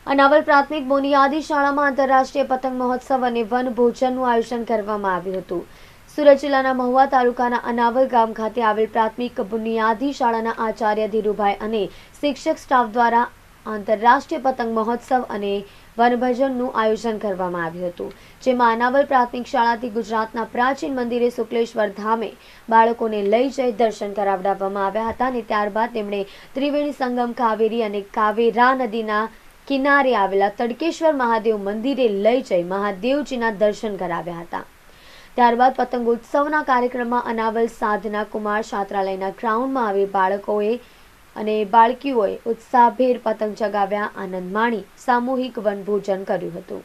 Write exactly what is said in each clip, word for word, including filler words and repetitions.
અનાવલ પ્રાથમિક બુનિયાદી શાળામાં આંતરરાષ્ટ્રીય પતંગ મહોત્સવ અને વન ભોજનનું આયોજન કરવામાં આવ્યું હતું। સુરત જિલ્લાના મહુવા તાલુકાના અનાવલ ગામ ખાતે આવેલ પ્રાથમિક બુનિયાદી શાળાના આચાર્ય ધીરુભાઈ અને શિક્ષક સ્ટાફ દ્વારા આંતરરાષ્ટ્રીય પતંગ મહોત્સવ અને વનભોજનનું આયોજન કરવામાં આવ્યું હતું, જેમાં અનાવલ પ્રાથમિક શાળાથી ગુજરાતના પ્રાચીન મંદિરે શુક્લેશ્વર ધામે બાળકોને લઈ જઈ દર્શન કરાવડાવવામાં આવ્યા હતા અને ત્યારબાદ તેમણે ત્રિવેણી સંગમ કાવેરી અને કાવેરા નદીના કિનારે આવેલા તડકેશ્વર મહાદેવ મંદિરે લઈ જઈ મહાદેવજીના દર્શન કરાવ્યા હતા। ત્યારબાદ પતંગોત્સવના કાર્યક્રમમાં અનાવલ સાધના કુમાર છાત્રાલયના ગ્રાઉન્ડમાં આવી બાળકોએ અને બાળકીઓએ ઉત્સાહભેર પતંગ ચગાવ્યા, આનંદ માણી સામૂહિક વનભોજન કર્યું હતું।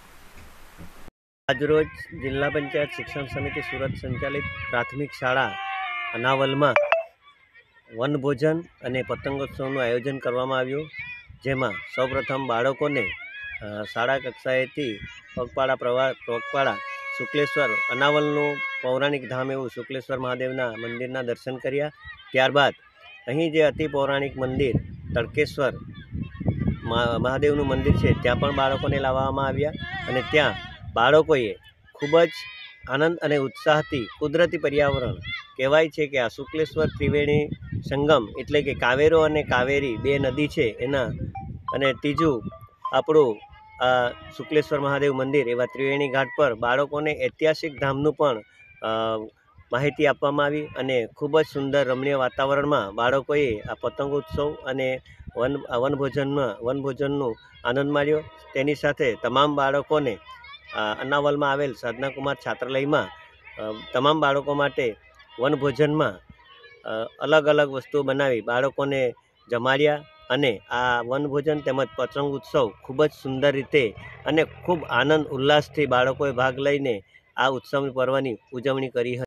આજરોજ જિલ્લા પંચાયત શિક્ષણ સમિતિ સુરત સંચાલિત પ્રાથમિક શાળા અનાવલમાં વનભોજન અને પતંગોત્સવનું આયોજન કરવામાં આવ્યું, જેમાં સૌપ્રથમ બાળકોને શાળા કક્ષાએથી પગપાળા પ્રવાહ પગપાળા શુક્લેશ્વર અનાવલનું પૌરાણિક ધામ એવું શુક્લેશ્વર મહાદેવના મંદિરના દર્શન કર્યા। ત્યારબાદ અહીં જે અતિ પૌરાણિક મંદિર તડકેશ્વર મહાદેવનું મંદિર છે ત્યાં પણ બાળકોને લાવવામાં આવ્યા અને ત્યાં બાળકોએ ખૂબ જ આનંદ અને ઉત્સાહથી કુદરતી પર્યાવરણ કહેવાય છે કે આ શુક્લેશ્વર ત્રિવેણી સંગમ એટલે કે કાવેરો અને કાવેરી બે નદી છે એના, અને ત્રીજું આપણું આ શુક્લેશ્વર મહાદેવ મંદિર એવા ત્રિવેણી ઘાટ પર બાળકોને ઐતિહાસિક ધામનું પણ માહિતી આપવામાં આવી અને ખૂબ જ સુંદર રમણીય વાતાવરણમાં બાળકોએ આ પતંગોત્સવ અને વન વનભોજનમાં વનભોજનનું આનંદ માણ્યો। તેની સાથે તમામ બાળકોને અનાવલમાં આવેલ સાધના કુમાર છાત્રાલયમાં તમામ બાળકો માટે વનભોજનમાં અલગ અલગ વસ્તુઓ બનાવી બાળકોને જમાડ્યા અને આ વનભોજન તેમજ પતંગ ઉત્સવ ખૂબ જ સુંદર રીતે અને ખૂબ આનંદ ઉલ્લાસથી બાળકોએ ભાગ લઈને આ ઉત્સવ પર્વની ઉજવણી કરી હતી।